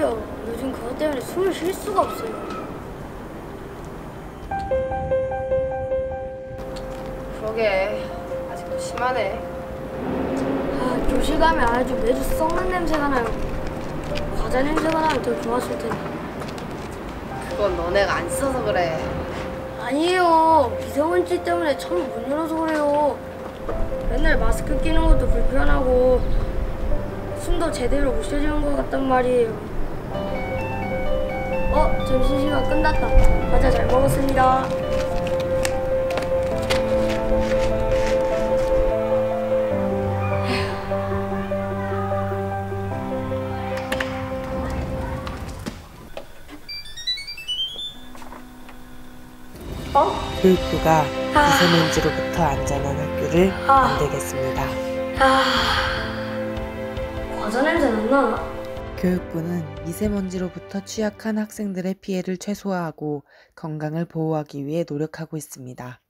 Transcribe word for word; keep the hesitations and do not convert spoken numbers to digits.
심지어 요즘 그것 때문에 숨을 쉴 수가 없어요. 그러게, 아직도 심하네. 아, 교실 가면 아주 매주 썩는 냄새가 나요. 과자 냄새가 나면 더 좋았을 텐데. 그건 너네가 안 씻어서 그래. 아니에요. 미세먼지 때문에 창문 못 열어서 그래요. 맨날 마스크 끼는 것도 불편하고 숨도 제대로 못 쉬어지는 것 같단 말이에요. 어? 점심시간 끝났다. 과자 잘 먹었습니다. 어? 교육부가 미세먼지로부터 안전한 학교를 아. 만들겠습니다. 아... 과자 냄새 났나? 교육부는 미세먼지로부터 취약한 학생들의 피해를 최소화하고 건강을 보호하기 위해 노력하고 있습니다.